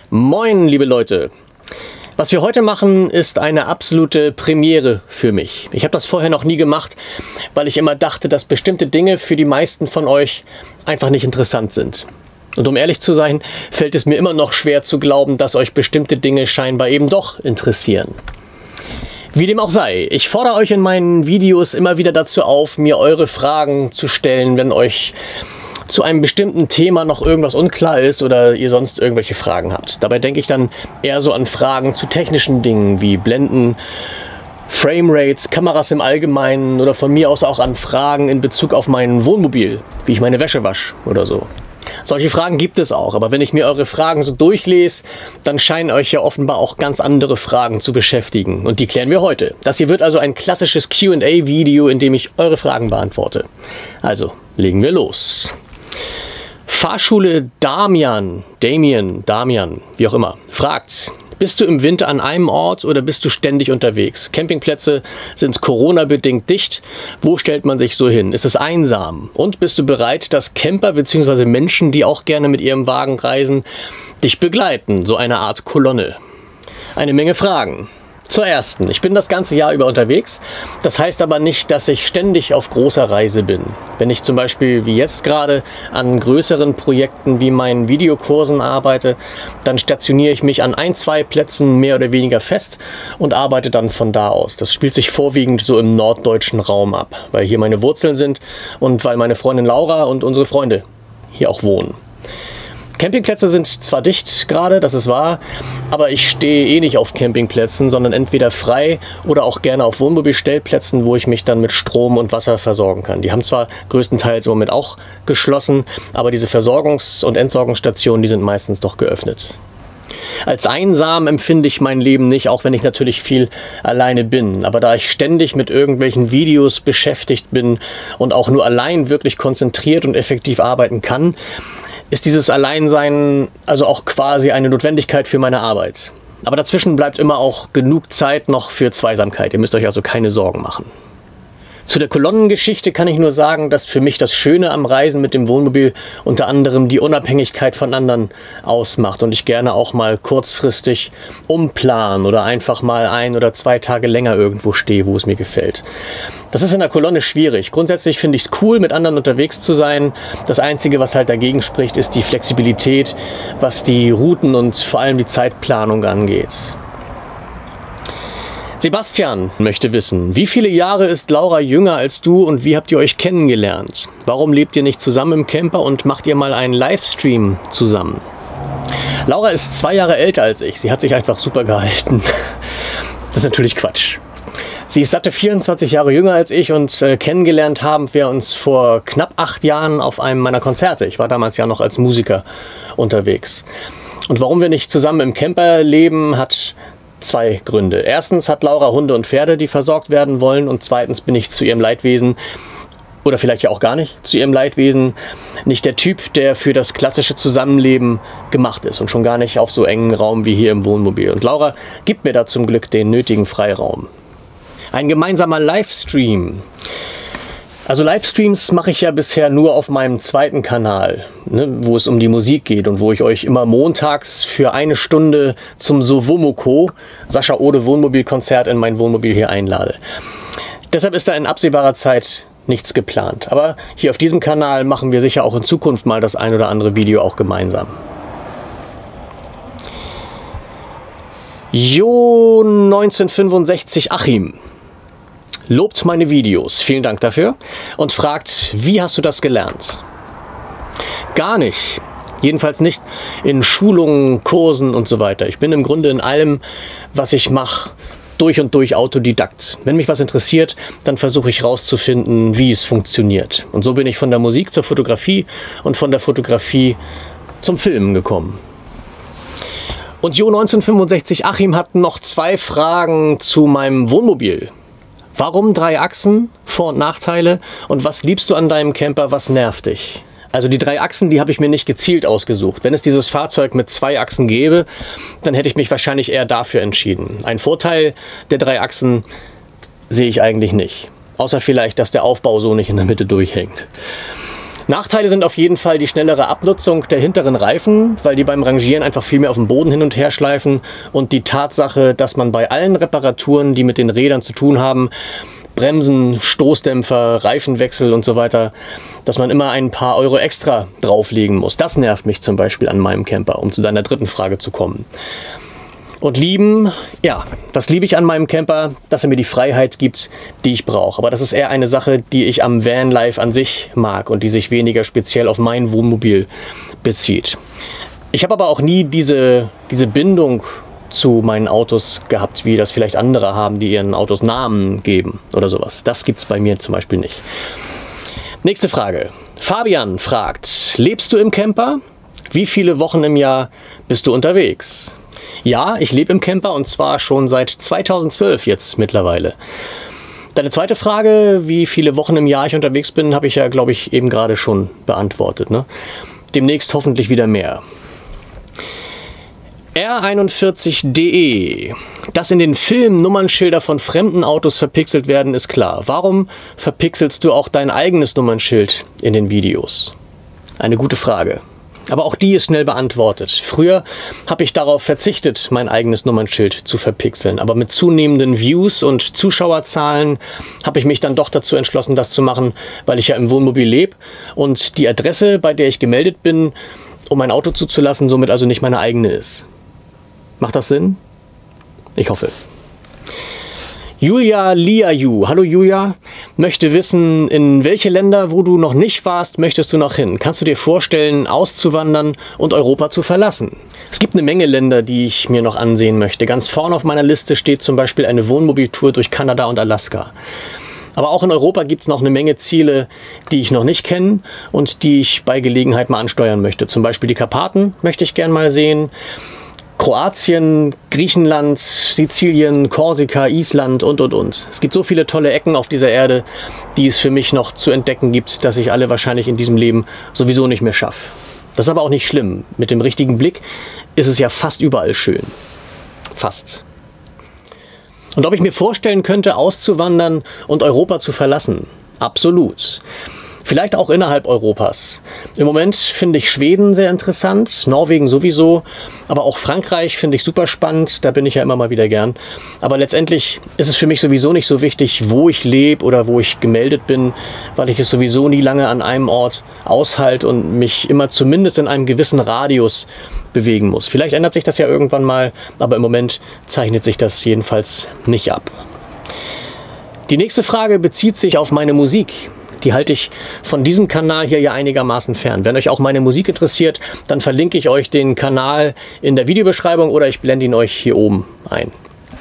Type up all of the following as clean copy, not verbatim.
Moin, liebe Leute! Was wir heute machen, ist eine absolute Premiere für mich. Ich habe das vorher noch nie gemacht, weil ich immer dachte, dass bestimmte Dinge für die meisten von euch einfach nicht interessant sind. Und um ehrlich zu sein, fällt es mir immer noch schwer zu glauben, dass euch bestimmte Dinge scheinbar eben doch interessieren. Wie dem auch sei, ich fordere euch in meinen Videos immer wieder dazu auf, mir eure Fragen zu stellen, wenn euch zu einem bestimmten Thema noch irgendwas unklar ist oder ihr sonst irgendwelche Fragen habt. Dabei denke ich dann eher so an Fragen zu technischen Dingen wie Blenden, Framerates, Kameras im Allgemeinen oder von mir aus auch an Fragen in Bezug auf mein Wohnmobil, wie ich meine Wäsche wasche oder so. Solche Fragen gibt es auch, aber wenn ich mir eure Fragen so durchlese, dann scheinen euch ja offenbar auch ganz andere Fragen zu beschäftigen. Und die klären wir heute. Das hier wird also ein klassisches Q&A-Video, in dem ich eure Fragen beantworte. Also, legen wir los. Fahrschule Damian, wie auch immer, fragt: Bist du im Winter an einem Ort oder bist du ständig unterwegs? Campingplätze sind Corona-bedingt dicht. Wo stellt man sich so hin? Ist es einsam? Und bist du bereit, dass Camper bzw. Menschen, die auch gerne mit ihrem Wagen reisen, dich begleiten? So eine Art Kolonne. Eine Menge Fragen. Zur ersten: Ich bin das ganze Jahr über unterwegs. Das heißt aber nicht, dass ich ständig auf großer Reise bin. Wenn ich zum Beispiel wie jetzt gerade an größeren Projekten wie meinen Videokursen arbeite, dann stationiere ich mich an 1-2 Plätzen mehr oder weniger fest und arbeite dann von da aus. Das spielt sich vorwiegend so im norddeutschen Raum ab, weil hier meine Wurzeln sind und weil meine Freundin Laura und unsere Freunde hier auch wohnen. Campingplätze sind zwar dicht gerade, das ist wahr, aber ich stehe eh nicht auf Campingplätzen, sondern entweder frei oder auch gerne auf Wohnmobilstellplätzen, wo ich mich dann mit Strom und Wasser versorgen kann. Die haben zwar größtenteils im Moment auch geschlossen, aber diese Versorgungs- und Entsorgungsstationen, die sind meistens doch geöffnet. Als einsam empfinde ich mein Leben nicht, auch wenn ich natürlich viel alleine bin. Aber da ich ständig mit irgendwelchen Videos beschäftigt bin und auch nur allein wirklich konzentriert und effektiv arbeiten kann, ist dieses Alleinsein also auch quasi eine Notwendigkeit für meine Arbeit. Aber dazwischen bleibt immer auch genug Zeit noch für Zweisamkeit. Ihr müsst euch also keine Sorgen machen. Zu der Kolonnengeschichte kann ich nur sagen, dass für mich das Schöne am Reisen mit dem Wohnmobil unter anderem die Unabhängigkeit von anderen ausmacht und ich gerne auch mal kurzfristig umplanen oder einfach mal 1 oder 2 Tage länger irgendwo stehe, wo es mir gefällt. Das ist in der Kolonne schwierig. Grundsätzlich finde ich es cool, mit anderen unterwegs zu sein. Das Einzige, was halt dagegen spricht, ist die Flexibilität, was die Routen und vor allem die Zeitplanung angeht. Sebastian möchte wissen: Wie viele Jahre ist Laura jünger als du und wie habt ihr euch kennengelernt? Warum lebt ihr nicht zusammen im Camper und macht ihr mal einen Livestream zusammen? Laura ist 2 Jahre älter als ich. Sie hat sich einfach super gehalten. Das ist natürlich Quatsch. Sie ist satte 24 Jahre jünger als ich und kennengelernt haben wir uns vor knapp 8 Jahren auf einem meiner Konzerte. Ich war damals ja noch als Musiker unterwegs. Und warum wir nicht zusammen im Camper leben, hat 2 Gründe. Erstens hat Laura Hunde und Pferde, die versorgt werden wollen, und zweitens bin ich zu ihrem Leidwesen, oder vielleicht ja auch gar nicht, zu ihrem Leidwesen nicht der Typ, der für das klassische Zusammenleben gemacht ist und schon gar nicht auf so engen Raum wie hier im Wohnmobil. Und Laura gibt mir da zum Glück den nötigen Freiraum. Ein gemeinsamer Livestream. Also Livestreams mache ich ja bisher nur auf meinem zweiten Kanal, ne, wo es um die Musik geht und wo ich euch immer montags für 1 Stunde zum Sowomoko, Sascha Ode Wohnmobilkonzert, in mein Wohnmobil hier einlade. Deshalb ist da in absehbarer Zeit nichts geplant. Aber hier auf diesem Kanal machen wir sicher auch in Zukunft mal das ein oder andere Video auch gemeinsam. Jo 1965 Achim lobt meine Videos, vielen Dank dafür, und fragt: Wie hast du das gelernt? Gar nicht. Jedenfalls nicht in Schulungen, Kursen und so weiter. Ich bin im Grunde in allem, was ich mache, durch und durch Autodidakt. Wenn mich was interessiert, dann versuche ich herauszufinden, wie es funktioniert. Und so bin ich von der Musik zur Fotografie und von der Fotografie zum Filmen gekommen. Und Jo 1965 Achim hat noch 2 Fragen zu meinem Wohnmobil. Warum 3 Achsen? Vor- und Nachteile? Und was liebst du an deinem Camper? Was nervt dich? Also die 3 Achsen, die habe ich mir nicht gezielt ausgesucht. Wenn es dieses Fahrzeug mit 2 Achsen gäbe, dann hätte ich mich wahrscheinlich eher dafür entschieden. Ein Vorteil der 3 Achsen sehe ich eigentlich nicht. Außer vielleicht, dass der Aufbau so nicht in der Mitte durchhängt. Nachteile sind auf jeden Fall die schnellere Abnutzung der hinteren Reifen, weil die beim Rangieren einfach viel mehr auf dem Boden hin und her schleifen, und die Tatsache, dass man bei allen Reparaturen, die mit den Rädern zu tun haben, Bremsen, Stoßdämpfer, Reifenwechsel und so weiter, dass man immer ein paar Euro extra drauflegen muss. Das nervt mich zum Beispiel an meinem Camper, um zu deiner dritten Frage zu kommen. Und lieben, ja, was liebe ich an meinem Camper? Dass er mir die Freiheit gibt, die ich brauche. Aber das ist eher eine Sache, die ich am Vanlife an sich mag und die sich weniger speziell auf mein Wohnmobil bezieht. Ich habe aber auch nie diese Bindung zu meinen Autos gehabt, wie das vielleicht andere haben, die ihren Autos Namen geben oder sowas. Das gibt es bei mir zum Beispiel nicht. Nächste Frage. Fabian fragt, lebst du im Camper? Wie viele Wochen im Jahr bist du unterwegs? Ja, ich lebe im Camper, und zwar schon seit 2012 jetzt mittlerweile. Deine zweite Frage, wie viele Wochen im Jahr ich unterwegs bin, habe ich ja, glaube ich, eben gerade schon beantwortet, ne? Demnächst hoffentlich wieder mehr. R41.de. Dass in den Filmen Nummernschilder von fremden Autos verpixelt werden, ist klar. Warum verpixelst du auch dein eigenes Nummernschild in den Videos? Eine gute Frage. Aber auch die ist schnell beantwortet. Früher habe ich darauf verzichtet, mein eigenes Nummernschild zu verpixeln. Aber mit zunehmenden Views und Zuschauerzahlen habe ich mich dann doch dazu entschlossen, das zu machen, weil ich ja im Wohnmobil lebe und die Adresse, bei der ich gemeldet bin, um mein Auto zuzulassen, somit also nicht meine eigene ist. Macht das Sinn? Ich hoffe. Julia Liaju, hallo Julia, möchte wissen, in welche Länder, wo du noch nicht warst, möchtest du noch hin? Kannst du dir vorstellen, auszuwandern und Europa zu verlassen? Es gibt eine Menge Länder, die ich mir noch ansehen möchte. Ganz vorne auf meiner Liste steht zum Beispiel eine Wohnmobiltour durch Kanada und Alaska. Aber auch in Europa gibt es noch eine Menge Ziele, die ich noch nicht kenne und die ich bei Gelegenheit mal ansteuern möchte. Zum Beispiel die Karpaten möchte ich gern mal sehen. Kroatien, Griechenland, Sizilien, Korsika, Island und. Es gibt so viele tolle Ecken auf dieser Erde, die es für mich noch zu entdecken gibt, dass ich alle wahrscheinlich in diesem Leben sowieso nicht mehr schaffe. Das ist aber auch nicht schlimm. Mit dem richtigen Blick ist es ja fast überall schön. Fast. Und ob ich mir vorstellen könnte, auszuwandern und Europa zu verlassen? Absolut. Vielleicht auch innerhalb Europas. Im Moment finde ich Schweden sehr interessant, Norwegen sowieso, aber auch Frankreich finde ich super spannend, da bin ich ja immer mal wieder gern. Aber letztendlich ist es für mich sowieso nicht so wichtig, wo ich lebe oder wo ich gemeldet bin, weil ich es sowieso nie lange an einem Ort aushalte und mich immer zumindest in einem gewissen Radius bewegen muss. Vielleicht ändert sich das ja irgendwann mal, aber im Moment zeichnet sich das jedenfalls nicht ab. Die nächste Frage bezieht sich auf meine Musik. Die halte ich von diesem Kanal hier ja einigermaßen fern. Wenn euch auch meine Musik interessiert, dann verlinke ich euch den Kanal in der Videobeschreibung oder ich blende ihn euch hier oben ein.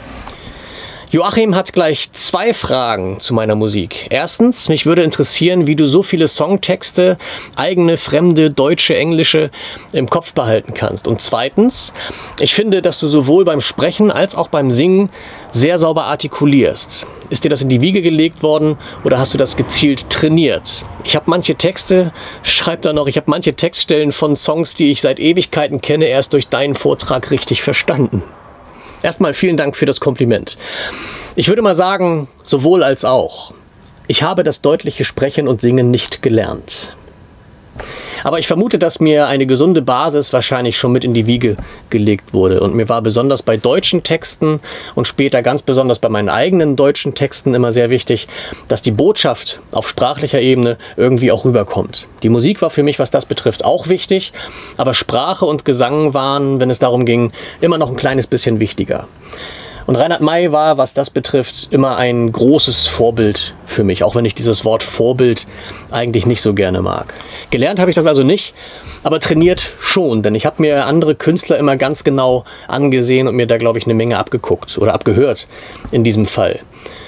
Joachim hat gleich 2 Fragen zu meiner Musik. Erstens, mich würde interessieren, wie du so viele Songtexte, eigene, fremde, deutsche, englische, im Kopf behalten kannst. Und zweitens, ich finde, dass du sowohl beim Sprechen als auch beim Singen sehr sauber artikulierst. Ist dir das in die Wiege gelegt worden oder hast du das gezielt trainiert? Ich habe manche Texte, schreib da noch, ich habe manche Textstellen von Songs, die ich seit Ewigkeiten kenne, erst durch deinen Vortrag richtig verstanden. Erstmal vielen Dank für das Kompliment. Ich würde mal sagen, sowohl als auch. Ich habe das deutliche Sprechen und Singen nicht gelernt. Aber ich vermute, dass mir eine gesunde Basis wahrscheinlich schon mit in die Wiege gelegt wurde. Und mir war besonders bei deutschen Texten und später ganz besonders bei meinen eigenen deutschen Texten immer sehr wichtig, dass die Botschaft auf sprachlicher Ebene irgendwie auch rüberkommt. Die Musik war für mich, was das betrifft, auch wichtig, aber Sprache und Gesang waren, wenn es darum ging, immer noch ein kleines bisschen wichtiger. Und Reinhard May war, was das betrifft, immer ein großes Vorbild für mich, auch wenn ich dieses Wort Vorbild eigentlich nicht so gerne mag. Gelernt habe ich das also nicht, aber trainiert schon, denn ich habe mir andere Künstler immer ganz genau angesehen und mir da, glaube ich, eine Menge abgeguckt oder abgehört in diesem Fall.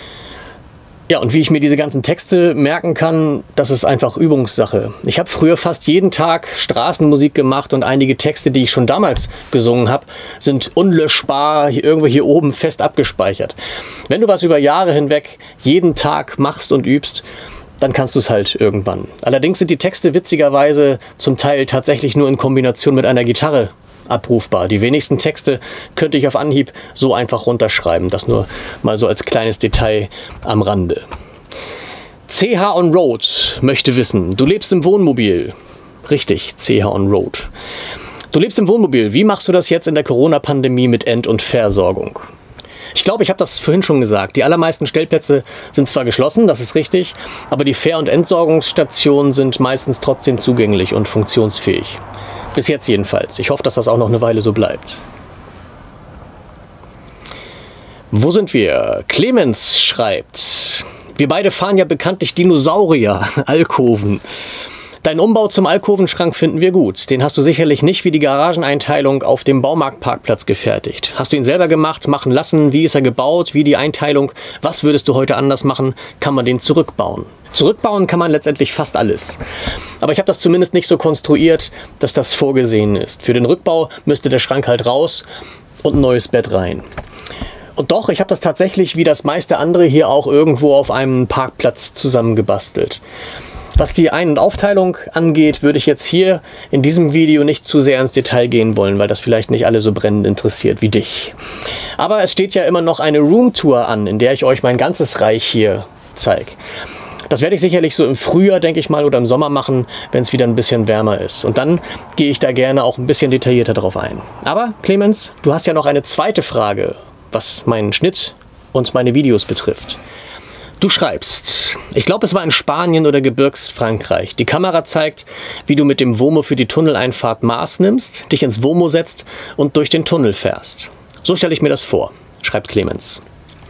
Ja, und wie ich mir diese ganzen Texte merken kann, das ist einfach Übungssache. Ich habe früher fast jeden Tag Straßenmusik gemacht und einige Texte, die ich schon damals gesungen habe, sind unlöschbar irgendwo hier oben fest abgespeichert. Wenn du was über Jahre hinweg jeden Tag machst und übst, dann kannst du es halt irgendwann. Allerdings sind die Texte witzigerweise zum Teil tatsächlich nur in Kombination mit einer Gitarre abrufbar. Die wenigsten Texte könnte ich auf Anhieb so einfach runterschreiben. Das nur mal so als kleines Detail am Rande. CH on Road möchte wissen, du lebst im Wohnmobil. Richtig, CH on Road. Du lebst im Wohnmobil. Wie machst du das jetzt in der Corona-Pandemie mit End- und Versorgung? Ich glaube, ich habe das vorhin schon gesagt. Die allermeisten Stellplätze sind zwar geschlossen, das ist richtig, aber die Ver- und Entsorgungsstationen sind meistens trotzdem zugänglich und funktionsfähig. Bis jetzt jedenfalls. Ich hoffe, dass das auch noch eine Weile so bleibt. Wo sind wir? Clemens schreibt: Wir beide fahren ja bekanntlich Dinosaurier, Alkoven. Deinen Umbau zum Alkovenschrank finden wir gut. Den hast du sicherlich nicht wie die Garageneinteilung auf dem Baumarktparkplatz gefertigt. Hast du ihn selber gemacht, machen lassen? Wie ist er gebaut? Wie die Einteilung? Was würdest du heute anders machen? Kann man den zurückbauen? Zurückbauen kann man letztendlich fast alles. Aber ich habe das zumindest nicht so konstruiert, dass das vorgesehen ist. Für den Rückbau müsste der Schrank halt raus und ein neues Bett rein. Und doch, ich habe das tatsächlich wie das meiste andere hier auch irgendwo auf einem Parkplatz zusammengebastelt. Was die Ein- und Aufteilung angeht, würde ich jetzt hier in diesem Video nicht zu sehr ins Detail gehen wollen, weil das vielleicht nicht alle so brennend interessiert wie dich. Aber es steht ja immer noch eine Roomtour an, in der ich euch mein ganzes Reich hier zeige. Das werde ich sicherlich so im Frühjahr, denke ich mal, oder im Sommer machen, wenn es wieder ein bisschen wärmer ist. Und dann gehe ich da gerne auch ein bisschen detaillierter drauf ein. Aber Clemens, du hast ja noch eine zweite Frage, was meinen Schnitt und meine Videos betrifft. Du schreibst: Ich glaube, es war in Spanien oder Gebirgsfrankreich. Die Kamera zeigt, wie du mit dem Womo für die Tunneleinfahrt Maß nimmst, dich ins Womo setzt und durch den Tunnel fährst. So stelle ich mir das vor, schreibt Clemens.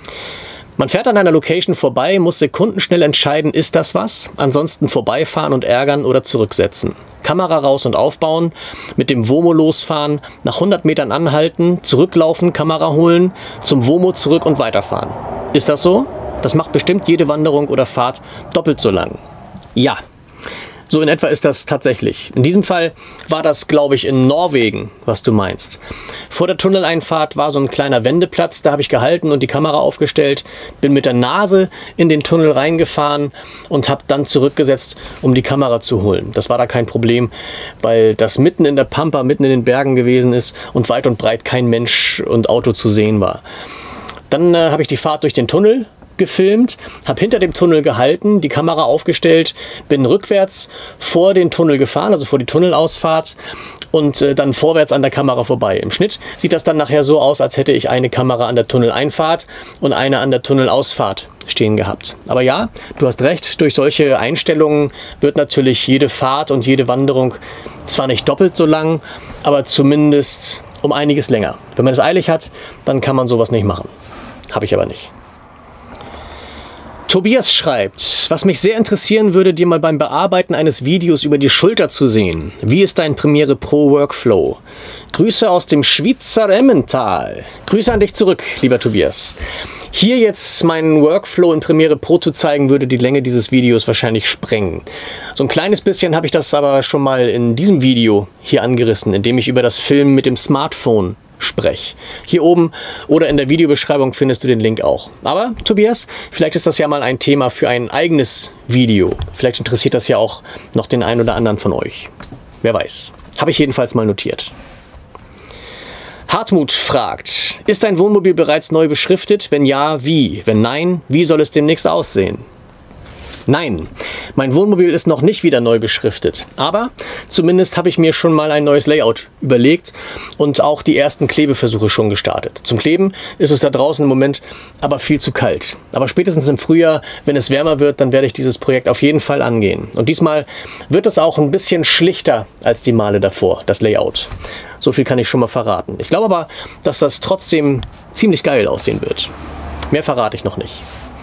Man fährt an einer Location vorbei, muss sekundenschnell entscheiden, ist das was? Ansonsten vorbeifahren und ärgern oder zurücksetzen. Kamera raus und aufbauen, mit dem Womo losfahren, nach 100 Metern anhalten, zurücklaufen, Kamera holen, zum Womo zurück und weiterfahren. Ist das so? Das macht bestimmt jede Wanderung oder Fahrt doppelt so lang. Ja, so in etwa ist das tatsächlich. In diesem Fall war das, glaube ich, in Norwegen, was du meinst. Vor der Tunneleinfahrt war so ein kleiner Wendeplatz, da habe ich gehalten und die Kamera aufgestellt, bin mit der Nase in den Tunnel reingefahren und habe dann zurückgesetzt, um die Kamera zu holen. Das war da kein Problem, weil das mitten in der Pampa, mitten in den Bergen gewesen ist und weit und breit kein Mensch und Auto zu sehen war. Dann habe ich die Fahrt durch den Tunnel gefilmt, habe hinter dem Tunnel gehalten, die Kamera aufgestellt, bin rückwärts vor den Tunnel gefahren, also vor die Tunnelausfahrt und dann vorwärts an der Kamera vorbei. Im Schnitt sieht das dann nachher so aus, als hätte ich eine Kamera an der Tunneleinfahrt und eine an der Tunnelausfahrt stehen gehabt. Aber ja, du hast recht, durch solche Einstellungen wird natürlich jede Fahrt und jede Wanderung zwar nicht doppelt so lang, aber zumindest um einiges länger. Wenn man es eilig hat, dann kann man sowas nicht machen. Habe ich aber nicht. Tobias schreibt: Was mich sehr interessieren würde, dir mal beim Bearbeiten eines Videos über die Schulter zu sehen. Wie ist dein Premiere Pro Workflow? Grüße aus dem Schweizer Emmental. Grüße an dich zurück, lieber Tobias. Hier jetzt meinen Workflow in Premiere Pro zu zeigen, würde die Länge dieses Videos wahrscheinlich sprengen. So ein kleines bisschen habe ich das aber schon mal in diesem Video hier angerissen, indem ich über das Filmen mit dem Smartphone spreche. Hier oben oder in der Videobeschreibung findest du den Link auch. Aber Tobias, vielleicht ist das ja mal ein Thema für ein eigenes Video. Vielleicht interessiert das ja auch noch den einen oder anderen von euch. Wer weiß. Habe ich jedenfalls mal notiert. Hartmut fragt: Ist dein Wohnmobil bereits neu beschriftet? Wenn ja, wie? Wenn nein, wie soll es demnächst aussehen? Nein, mein Wohnmobil ist noch nicht wieder neu beschriftet, aber zumindest habe ich mir schon mal ein neues Layout überlegt und auch die ersten Klebeversuche schon gestartet. Zum Kleben ist es da draußen im Moment aber viel zu kalt. Aber spätestens im Frühjahr, wenn es wärmer wird, dann werde ich dieses Projekt auf jeden Fall angehen. Und diesmal wird es auch ein bisschen schlichter als die Male davor, das Layout. So viel kann ich schon mal verraten. Ich glaube aber, dass das trotzdem ziemlich geil aussehen wird. Mehr verrate ich noch nicht.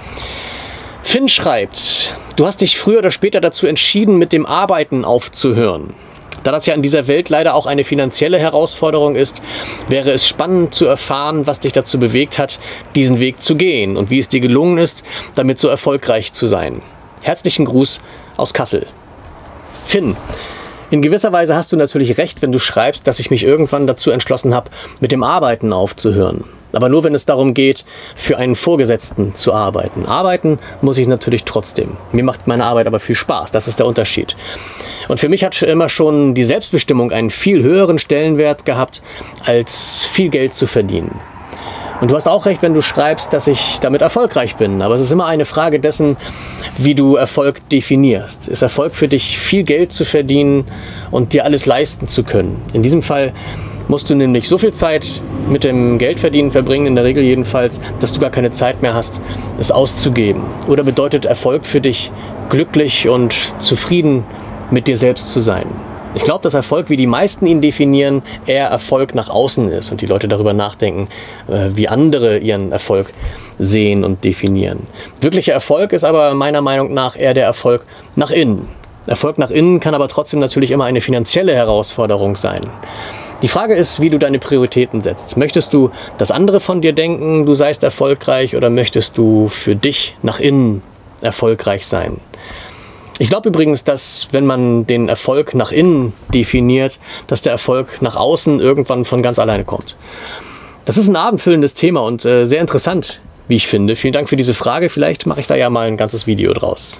Finn schreibt: Du hast dich früher oder später dazu entschieden, mit dem Arbeiten aufzuhören. Da das ja in dieser Welt leider auch eine finanzielle Herausforderung ist, wäre es spannend zu erfahren, was dich dazu bewegt hat, diesen Weg zu gehen und wie es dir gelungen ist, damit so erfolgreich zu sein. Herzlichen Gruß aus Kassel. Finn, in gewisser Weise hast du natürlich recht, wenn du schreibst, dass ich mich irgendwann dazu entschlossen habe, mit dem Arbeiten aufzuhören. Aber nur, wenn es darum geht, für einen Vorgesetzten zu arbeiten. Arbeiten muss ich natürlich trotzdem. Mir macht meine Arbeit aber viel Spaß. Das ist der Unterschied. Und für mich hat immer schon die Selbstbestimmung einen viel höheren Stellenwert gehabt, als viel Geld zu verdienen. Und du hast auch recht, wenn du schreibst, dass ich damit erfolgreich bin. Aber es ist immer eine Frage dessen, wie du Erfolg definierst. Ist Erfolg für dich, viel Geld zu verdienen und dir alles leisten zu können? In diesem Fall musst du nämlich so viel Zeit mit dem Geldverdienen verbringen, in der Regel jedenfalls, dass du gar keine Zeit mehr hast, es auszugeben. Oder bedeutet Erfolg für dich, glücklich und zufrieden mit dir selbst zu sein? Ich glaube, dass Erfolg, wie die meisten ihn definieren, eher Erfolg nach außen ist und die Leute darüber nachdenken, wie andere ihren Erfolg sehen und definieren. Wirklicher Erfolg ist aber meiner Meinung nach eher der Erfolg nach innen. Erfolg nach innen kann aber trotzdem natürlich immer eine finanzielle Herausforderung sein. Die Frage ist, wie du deine Prioritäten setzt. Möchtest du, dass andere von dir denken, du seist erfolgreich, oder möchtest du für dich nach innen erfolgreich sein? Ich glaube übrigens, dass, wenn man den Erfolg nach innen definiert, dass der Erfolg nach außen irgendwann von ganz alleine kommt. Das ist ein abendfüllendes Thema und sehr interessant, wie ich finde. Vielen Dank für diese Frage. Vielleicht mache ich da ja mal ein ganzes Video draus.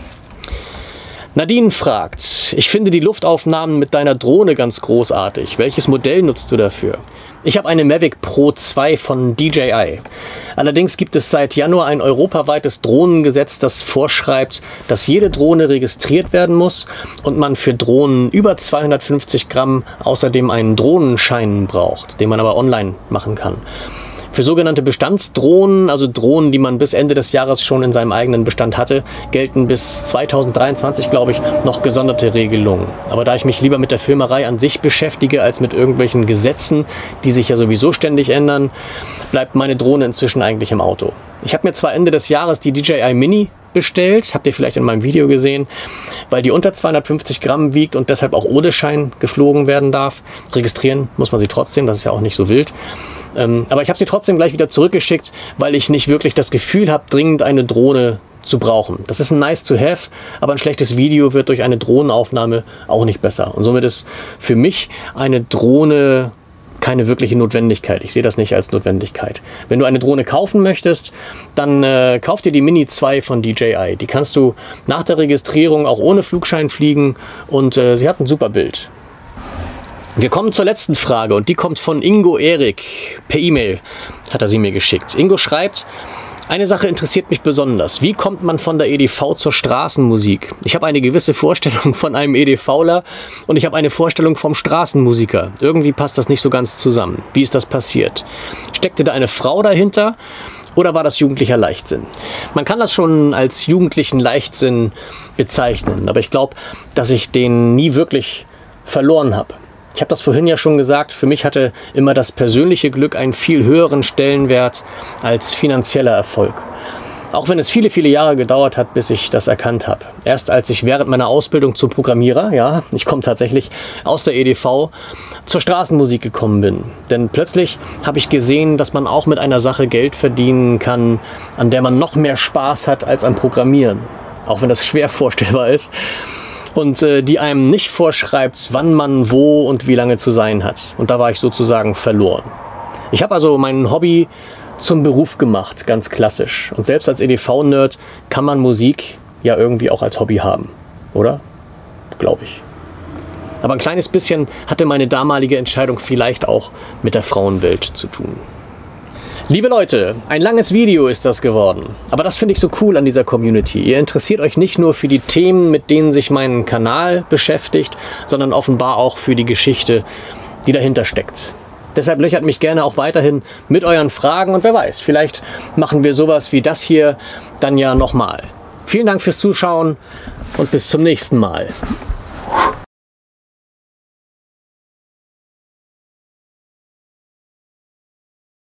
Nadine fragt: Ich finde die Luftaufnahmen mit deiner Drohne ganz großartig. Welches Modell nutzt du dafür? Ich habe eine Mavic Pro 2 von DJI. Allerdings gibt es seit Januar ein europaweites Drohnengesetz, das vorschreibt, dass jede Drohne registriert werden muss und man für Drohnen über 250 Gramm außerdem einen Drohnenschein braucht, den man aber online machen kann. Für sogenannte Bestandsdrohnen, also Drohnen, die man bis Ende des Jahres schon in seinem eigenen Bestand hatte, gelten bis 2023, glaube ich, noch gesonderte Regelungen. Aber da ich mich lieber mit der Filmerei an sich beschäftige, als mit irgendwelchen Gesetzen, die sich ja sowieso ständig ändern, bleibt meine Drohne inzwischen eigentlich im Auto. Ich habe mir zwar Ende des Jahres die DJI Mini bestellt, habt ihr vielleicht in meinem Video gesehen, weil die unter 250 Gramm wiegt und deshalb auch ohne Schein geflogen werden darf. Registrieren muss man sie trotzdem, das ist ja auch nicht so wild. Aber ich habe sie trotzdem gleich wieder zurückgeschickt, weil ich nicht wirklich das Gefühl habe, dringend eine Drohne zu brauchen. Das ist ein nice to have, aber ein schlechtes Video wird durch eine Drohnenaufnahme auch nicht besser. Und somit ist für mich eine Drohne keine wirkliche Notwendigkeit. Ich sehe das nicht als Notwendigkeit. Wenn du eine Drohne kaufen möchtest, dann kauf dir die Mini 2 von DJI. Die kannst du nach der Registrierung auch ohne Flugschein fliegen und sie hat ein super Bild. Wir kommen zur letzten Frage und die kommt von Ingo Erik. Per E-Mail hat er sie mir geschickt. Ingo schreibt: Eine Sache interessiert mich besonders. Wie kommt man von der EDV zur Straßenmusik? Ich habe eine gewisse Vorstellung von einem EDVler und ich habe eine Vorstellung vom Straßenmusiker. Irgendwie passt das nicht so ganz zusammen. Wie ist das passiert? Steckte da eine Frau dahinter oder war das jugendlicher Leichtsinn? Man kann das schon als jugendlichen Leichtsinn bezeichnen, aber ich glaube, dass ich den nie wirklich verloren habe. Ich habe das vorhin ja schon gesagt, für mich hatte immer das persönliche Glück einen viel höheren Stellenwert als finanzieller Erfolg. Auch wenn es viele, viele Jahre gedauert hat, bis ich das erkannt habe. Erst als ich während meiner Ausbildung zum Programmierer, ja, ich komme tatsächlich aus der EDV, zur Straßenmusik gekommen bin. Denn plötzlich habe ich gesehen, dass man auch mit einer Sache Geld verdienen kann, an der man noch mehr Spaß hat als am Programmieren. Auch wenn das schwer vorstellbar ist. Und die einem nicht vorschreibt, wann man wo und wie lange zu sein hat. Und da war ich sozusagen verloren. Ich habe also mein Hobby zum Beruf gemacht, ganz klassisch. Und selbst als EDV-Nerd kann man Musik ja irgendwie auch als Hobby haben, oder? Glaube ich. Aber ein kleines bisschen hatte meine damalige Entscheidung vielleicht auch mit der Frauenwelt zu tun. Liebe Leute, ein langes Video ist das geworden, aber das finde ich so cool an dieser Community. Ihr interessiert euch nicht nur für die Themen, mit denen sich mein Kanal beschäftigt, sondern offenbar auch für die Geschichte, die dahinter steckt. Deshalb löchert mich gerne auch weiterhin mit euren Fragen und wer weiß, vielleicht machen wir sowas wie das hier dann ja nochmal. Vielen Dank fürs Zuschauen und bis zum nächsten Mal.